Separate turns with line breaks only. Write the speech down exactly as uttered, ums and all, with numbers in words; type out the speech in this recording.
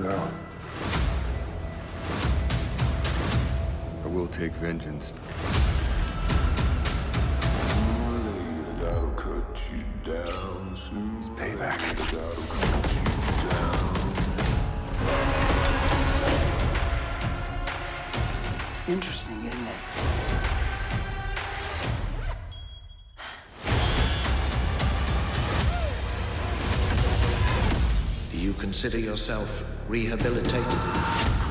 now. I will take vengeance. It's payback.
Interesting, isn't it?
Do you consider yourself rehabilitated?